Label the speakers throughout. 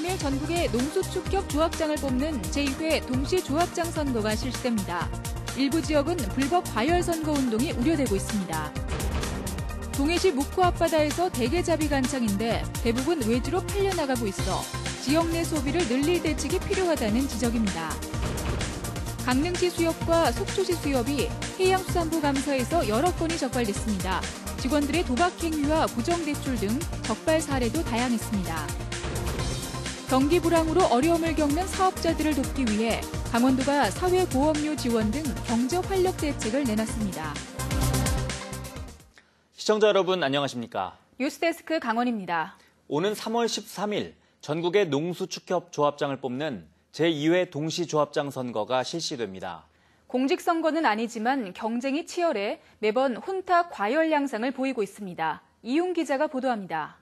Speaker 1: 3일 전국의 농수축협 조합장을 뽑는 제2회 동시조합장 선거가 실시됩니다. 일부 지역은 불법 과열 선거 운동이 우려되고 있습니다. 동해시 묵호 앞바다에서 대게잡이 간창인데 대부분 외주로 팔려나가고 있어 지역 내 소비를 늘릴 대책이 필요하다는 지적입니다. 강릉시 수협과 속초시 수협이 해양수산부 감사에서 여러 건이 적발됐습니다. 직원들의 도박 행위와 부정대출 등 적발 사례도 다양했습니다. 경기 불황으로 어려움을 겪는 사업자들을 돕기 위해 강원도가 사회보험료 지원 등 경제 활력 대책을 내놨습니다.
Speaker 2: 시청자 여러분 안녕하십니까?
Speaker 1: 뉴스데스크 강원입니다.
Speaker 2: 오는 3월 13일 전국의 농수축협 조합장을 뽑는 제2회 동시조합장 선거가 실시됩니다.
Speaker 1: 공직선거는 아니지만 경쟁이 치열해 매번 혼탁 과열 양상을 보이고 있습니다. 이용 기자가 보도합니다.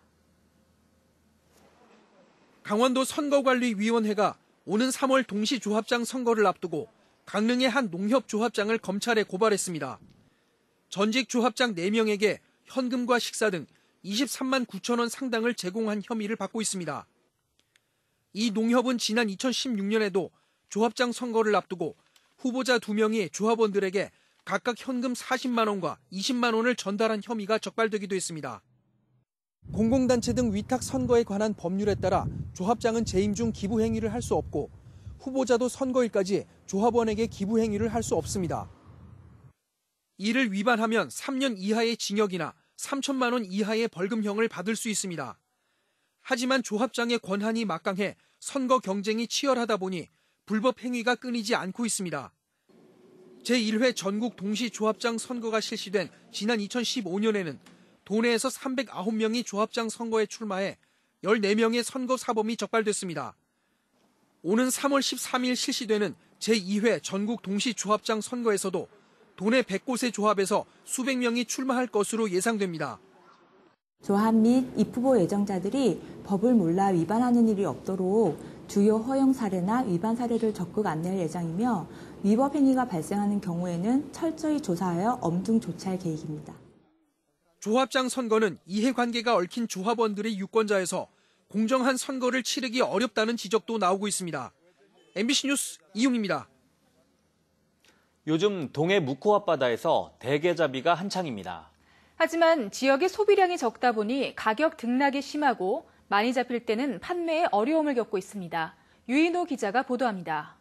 Speaker 3: 강원도 선거관리위원회가 오는 3월 동시조합장 선거를 앞두고 강릉의 한 농협조합장을 검찰에 고발했습니다. 전직 조합장 4명에게 현금과 식사 등 23만 9천 원 상당을 제공한 혐의를 받고 있습니다. 이 농협은 지난 2016년에도 조합장 선거를 앞두고 후보자 2명이 조합원들에게 각각 현금 40만 원과 20만 원을 전달한 혐의가 적발되기도 했습니다. 공공단체 등 위탁 선거에 관한 법률에 따라 조합장은 재임 중 기부 행위를 할 수 없고 후보자도 선거일까지 조합원에게 기부 행위를 할 수 없습니다. 이를 위반하면 3년 이하의 징역이나 3천만 원 이하의 벌금형을 받을 수 있습니다. 하지만 조합장의 권한이 막강해 선거 경쟁이 치열하다 보니 불법 행위가 끊이지 않고 있습니다. 제1회 전국 동시조합장 선거가 실시된 지난 2015년에는 도내에서 309명이 조합장 선거에 출마해 14명의 선거 사범이 적발됐습니다. 오는 3월 13일 실시되는 제2회 전국 동시조합장 선거에서도 도내 100곳의 조합에서 수백 명이 출마할 것으로 예상됩니다.
Speaker 4: 조합 및 입후보 예정자들이 법을 몰라 위반하는 일이 없도록 주요 허용 사례나 위반 사례를 적극 안내할 예정이며 위법 행위가 발생하는 경우에는 철저히 조사하여 엄중 조치할 계획입니다.
Speaker 3: 조합장 선거는 이해관계가 얽힌 조합원들의 유권자에서 공정한 선거를 치르기 어렵다는 지적도 나오고 있습니다. MBC 뉴스 이용입니다.
Speaker 2: 요즘 동해 묵호 앞바다에서 대게잡이가 한창입니다.
Speaker 1: 하지만 지역의 소비량이 적다 보니 가격 등락이 심하고 많이 잡힐 때는 판매에 어려움을 겪고 있습니다. 유인호 기자가 보도합니다.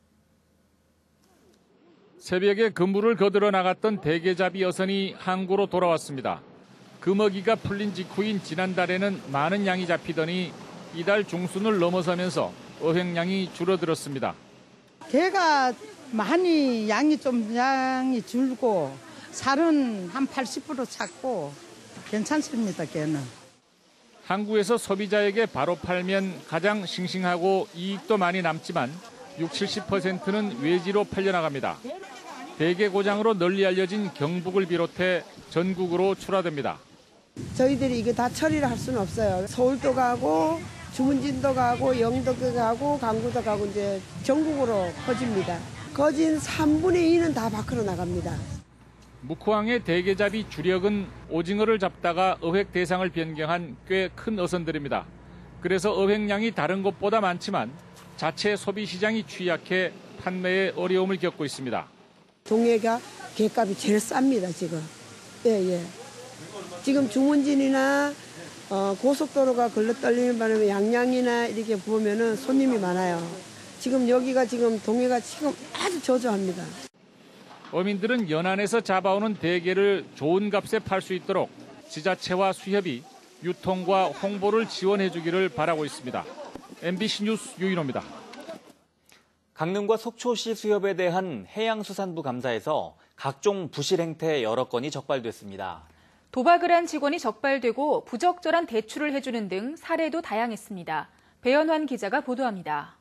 Speaker 5: 새벽에 근무를 거들어 나갔던 대게잡이 여선이 항구로 돌아왔습니다. 금어기가 풀린 직후인 지난달에는 많은 양이 잡히더니 이달 중순을 넘어서면서 어획량이 줄어들었습니다.
Speaker 6: 게가 많이 양이 줄고 살은 한 80% 찼고 괜찮습니다. 게는.
Speaker 5: 항구에서 소비자에게 바로 팔면 가장 싱싱하고 이익도 많이 남지만 60-70%는 외지로 팔려나갑니다. 대게 고장으로 널리 알려진 경북을 비롯해 전국으로 출하됩니다.
Speaker 7: 저희들이 이거 다 처리를 할 수는 없어요. 서울도 가고 주문진도 가고 영도도 가고 강구도 가고 이제 전국으로 퍼집니다. 거진 3분의 2는 다 밖으로 나갑니다.
Speaker 5: 묵호항의 대게잡이 주력은 오징어를 잡다가 어획 대상을 변경한 꽤 큰 어선들입니다. 그래서 어획량이 다른 곳보다 많지만 자체 소비 시장이 취약해 판매에 어려움을 겪고 있습니다.
Speaker 7: 동해가 게값이 제일 쌉니다, 지금. 예. 지금 주문진이나 고속도로가 걸러떨리는 바람에 양양이나 이렇게 보면은 손님이 많아요. 지금 여기가 지금 동해가 지금 아주 저조합니다.
Speaker 5: 어민들은 연안에서 잡아오는 대게를 좋은 값에 팔 수 있도록 지자체와 수협이 유통과 홍보를 지원해 주기를 바라고 있습니다. MBC 뉴스 유인호입니다.
Speaker 2: 강릉과 속초시 수협에 대한 해양수산부 감사에서 각종 부실 행태 여러 건이 적발됐습니다.
Speaker 1: 도박을 한 직원이 적발되고 부적절한 대출을 해주는 등 사례도 다양했습니다. 배현환 기자가 보도합니다.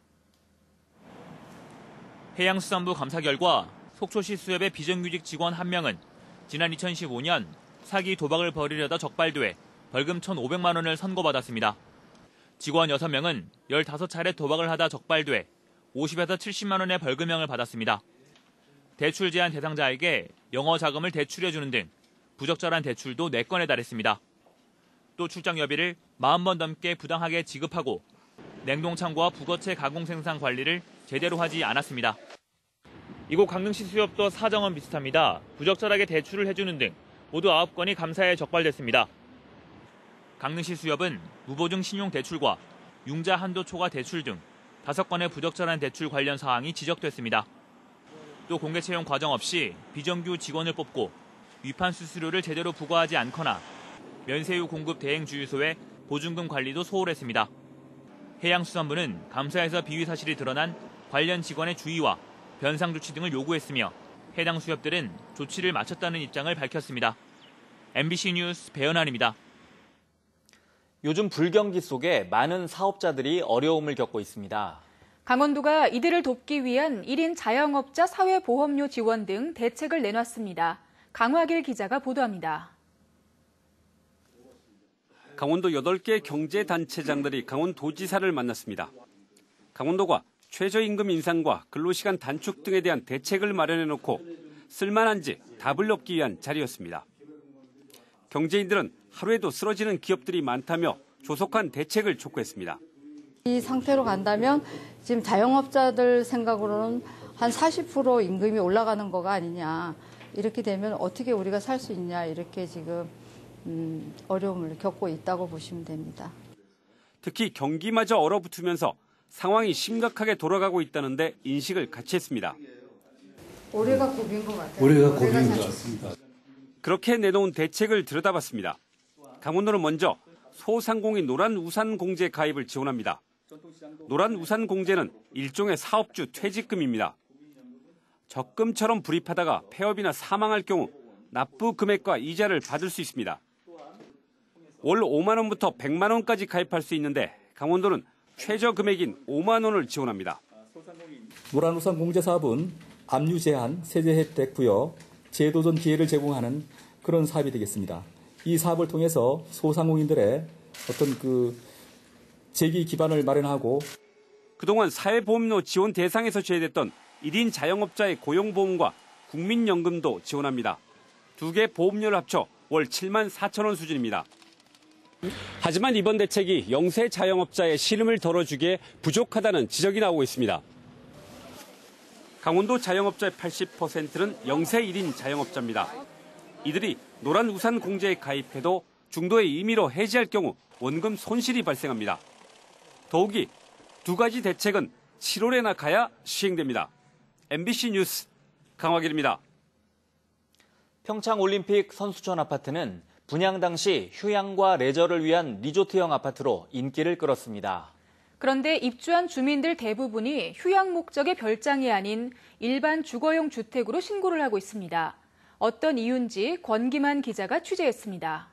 Speaker 8: 해양수산부 감사 결과 속초시 수협의 비정규직 직원 1명은 지난 2015년 사기 도박을 벌이려다 적발돼 벌금 1,500만 원을 선고받았습니다. 직원 6명은 15차례 도박을 하다 적발돼 50에서 70만 원의 벌금형을 받았습니다. 대출 제한 대상자에게 영어 자금을 대출해주는 등 부적절한 대출도 4건에 달했습니다. 또 출장 여비를 40번 넘게 부당하게 지급하고 냉동창고와 부거체 가공 생산 관리를 제대로 하지 않았습니다. 이곳 강릉시 수협도 사정은 비슷합니다. 부적절하게 대출을 해주는 등 모두 9건이 감사에 적발됐습니다. 강릉시 수협은 무보증 신용대출과 융자 한도 초과 대출 등 5건의 부적절한 대출 관련 사항이 지적됐습니다. 또 공개 채용 과정 없이 비정규 직원을 뽑고 위판 수수료를 제대로 부과하지 않거나 면세유 공급 대행 주유소의 보증금 관리도 소홀했습니다. 해양수산부는 감사에서 비위 사실이 드러난 관련 직원의 주의와 변상 조치 등을 요구했으며 해당 수협들은 조치를 마쳤다는 입장을 밝혔습니다. MBC 뉴스 배연환입니다.
Speaker 2: 요즘 불경기 속에 많은 사업자들이 어려움을 겪고 있습니다.
Speaker 1: 강원도가 이들을 돕기 위한 1인 자영업자 사회보험료 지원 등 대책을 내놨습니다. 강화길 기자가 보도합니다.
Speaker 9: 강원도 8개 경제단체장들이 강원도지사를 만났습니다. 강원도가 최저임금 인상과 근로시간 단축 등에 대한 대책을 마련해놓고 쓸만한지 답을 얻기 위한 자리였습니다. 경제인들은 하루에도 쓰러지는 기업들이 많다며 조속한 대책을 촉구했습니다.
Speaker 10: 이 상태로 간다면 지금 자영업자들 생각으로는 한 40% 임금이 올라가는 거가 아니냐. 이렇게 되면 어떻게 우리가 살 수 있냐. 이렇게 지금 어려움을 겪고 있다고 보시면 됩니다.
Speaker 9: 특히 경기마저 얼어붙으면서 상황이 심각하게 돌아가고 있다는데 인식을 같이 했습니다.
Speaker 10: 올해가 고비인 것 같아요.
Speaker 11: 올해가 고비인 것 같습니다.
Speaker 9: 그렇게 내놓은 대책을 들여다봤습니다. 강원도는 먼저 소상공인 노란우산공제 가입을 지원합니다. 노란우산공제는 일종의 사업주 퇴직금입니다. 적금처럼 불입하다가 폐업이나 사망할 경우 납부 금액과 이자를 받을 수 있습니다. 월 5만 원부터 100만 원까지 가입할 수 있는데 강원도는 최저 금액인 5만 원을 지원합니다.
Speaker 11: 노란우산 공제 사업은 압류 제한, 세제 혜택 부여, 재도전 기회를 제공하는 그런 사업이 되겠습니다. 이 사업을 통해서 소상공인들의 어떤 재기 기반을 마련하고
Speaker 9: 그동안 사회보험료 지원 대상에서 제외됐던 1인 자영업자의 고용보험과 국민연금도 지원합니다. 두 개 보험료를 합쳐 월 7만 4천 원 수준입니다. 하지만 이번 대책이 영세 자영업자의 시름을 덜어주기에 부족하다는 지적이 나오고 있습니다. 강원도 자영업자의 80%는 영세 1인 자영업자입니다. 이들이 노란우산 공제에 가입해도 중도의 임의로 해지할 경우 원금 손실이 발생합니다. 더욱이 두 가지 대책은 7월에나 가야 시행됩니다. MBC 뉴스 강화길입니다.
Speaker 2: 평창올림픽 선수촌 아파트는 분양 당시 휴양과 레저를 위한 리조트형 아파트로 인기를 끌었습니다.
Speaker 1: 그런데 입주한 주민들 대부분이 휴양 목적의 별장이 아닌 일반 주거용 주택으로 신고를 하고 있습니다. 어떤 이유인지 권기만 기자가 취재했습니다.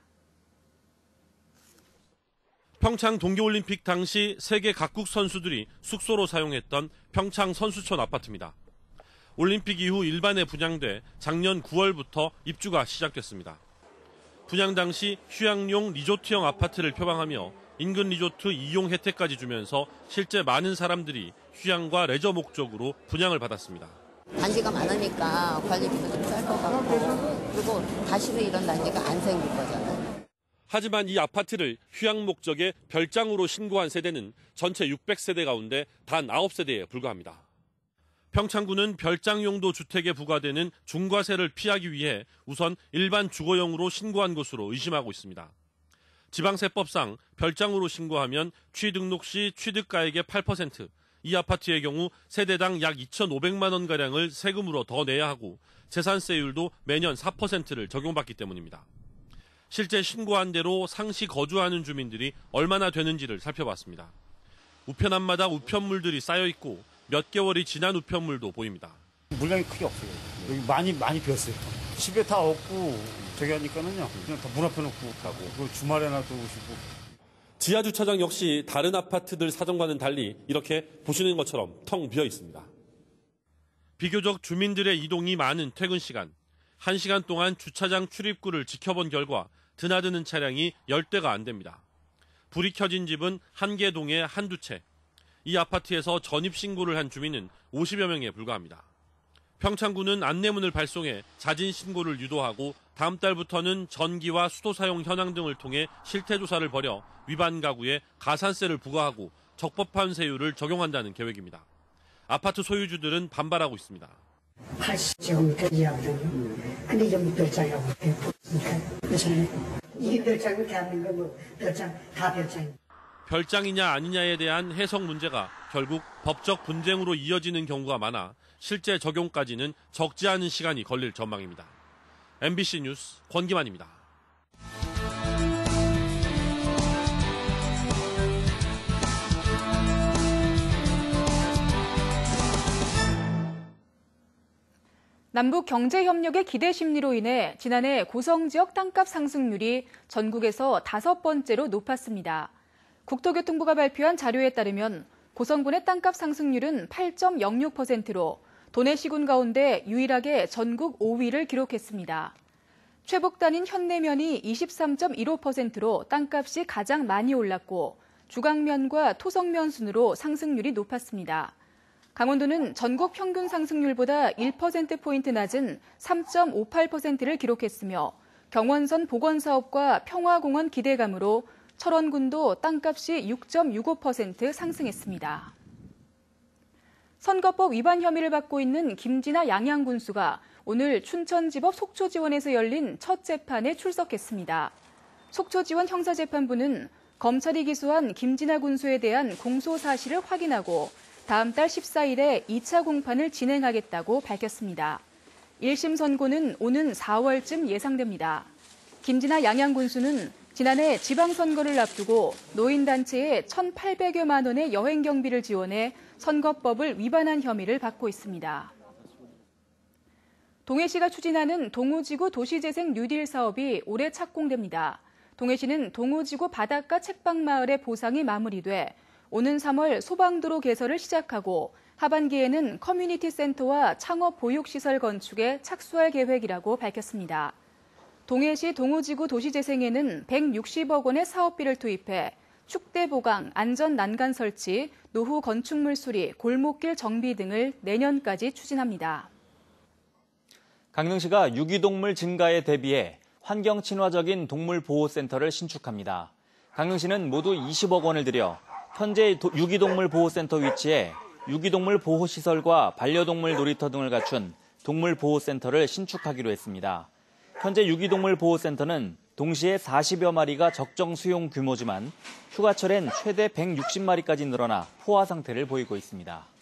Speaker 12: 평창 동계올림픽 당시 세계 각국 선수들이 숙소로 사용했던 평창 선수촌 아파트입니다. 올림픽 이후 일반에 분양돼 작년 9월부터 입주가 시작됐습니다. 분양 당시 휴양용 리조트형 아파트를 표방하며 인근 리조트 이용 혜택까지 주면서 실제 많은 사람들이 휴양과 레저 목적으로 분양을 받았습니다.
Speaker 13: 단지가 많으니까 관리비도 좀 쌀 것 같고 그리고 다시는 이런 단지가 안 생길 거잖아요.
Speaker 12: 하지만 이 아파트를 휴양 목적의 별장으로 신고한 세대는 전체 600세대 가운데 단 9세대에 불과합니다. 평창구는 별장용도 주택에 부과되는 중과세를 피하기 위해 우선 일반 주거용으로 신고한 것으로 의심하고 있습니다. 지방세법상 별장으로 신고하면 취등록 시 취득가액의 8%, 이 아파트의 경우 세대당 약 2,500만 원가량을 세금으로 더 내야 하고 재산세율도 매년 4%를 적용받기 때문입니다. 실제 신고한 대로 상시 거주하는 주민들이 얼마나 되는지를 살펴봤습니다. 우편 앞마다 우편물들이 쌓여 있고 몇 개월이 지난 우편물도 보입니다.
Speaker 14: 물량이 크게 없어요. 여기 많이 비었어요. 집에 다 없고 저기 하니까는요. 그냥 다 문 앞에 놓고 가고 그리고 주말에나 들어오시고.
Speaker 12: 지하 주차장 역시 다른 아파트들 사정과는 달리 이렇게 보시는 것처럼 텅 비어 있습니다. 비교적 주민들의 이동이 많은 퇴근 시간. 1시간 동안 주차장 출입구를 지켜본 결과 드나드는 차량이 10대가 안 됩니다. 불이 켜진 집은 한 개 동에 한두 채. 이 아파트에서 전입신고를 한 주민은 50여 명에 불과합니다. 평창구는 안내문을 발송해 자진 신고를 유도하고 다음 달부터는 전기와 수도 사용 현황 등을 통해 실태조사를 벌여 위반 가구에 가산세를 부과하고 적법한 세율을 적용한다는 계획입니다. 아파트 소유주들은 반발하고 있습니다.
Speaker 15: 80제곱미터 이하거든요. 근데 이제 별장이라고 붙으니까 그래서 이게 별장은 대한민국 뭐 별장 다 별장입니다.
Speaker 12: 별장이냐 아니냐에 대한 해석 문제가 결국 법적 분쟁으로 이어지는 경우가 많아 실제 적용까지는 적지 않은 시간이 걸릴 전망입니다. MBC 뉴스 권기만입니다.
Speaker 1: 남북 경제협력의 기대 심리로 인해 지난해 고성지역 땅값 상승률이 전국에서 5번째로 높았습니다. 국토교통부가 발표한 자료에 따르면 고성군의 땅값 상승률은 8.06%로 도내시군 가운데 유일하게 전국 5위를 기록했습니다. 최북단인 현내면이 23.15%로 땅값이 가장 많이 올랐고 주강면과 토성면 순으로 상승률이 높았습니다. 강원도는 전국 평균 상승률보다 1%포인트 낮은 3.58%를 기록했으며 경원선 복원사업과 평화공원 기대감으로 철원군도 땅값이 6.65% 상승했습니다. 선거법 위반 혐의를 받고 있는 김진아 양양군수가 오늘 춘천지법 속초지원에서 열린 첫 재판에 출석했습니다. 속초지원 형사재판부는 검찰이 기소한 김진아 군수에 대한 공소 사실을 확인하고 다음 달 14일에 2차 공판을 진행하겠다고 밝혔습니다. 1심 선고는 오는 4월쯤 예상됩니다. 김진아 양양군수는 지난해 지방선거를 앞두고 노인단체에 1,800여만 원의 여행경비를 지원해 선거법을 위반한 혐의를 받고 있습니다. 동해시가 추진하는 동호지구 도시재생 뉴딜 사업이 올해 착공됩니다. 동해시는 동호지구 바닷가 책방마을의 보상이 마무리돼 오는 3월 소방도로 개설을 시작하고 하반기에는 커뮤니티 센터와 창업 보육시설 건축에 착수할 계획이라고 밝혔습니다. 동해시 동호지구 도시재생에는 160억 원의 사업비를 투입해 축대 보강, 안전 난간 설치, 노후 건축물 수리, 골목길 정비 등을 내년까지 추진합니다.
Speaker 2: 강릉시가 유기동물 증가에 대비해 환경 친화적인 동물 보호센터를 신축합니다. 강릉시는 모두 20억 원을 들여 현재 유기동물 보호센터 위치에 유기동물 보호시설과 반려동물 놀이터 등을 갖춘 동물보호센터를 신축하기로 했습니다. 현재 유기동물 보호센터는 동시에 40여 마리가 적정 수용 규모지만 휴가철엔 최대 160마리까지 늘어나 포화 상태를 보이고 있습니다.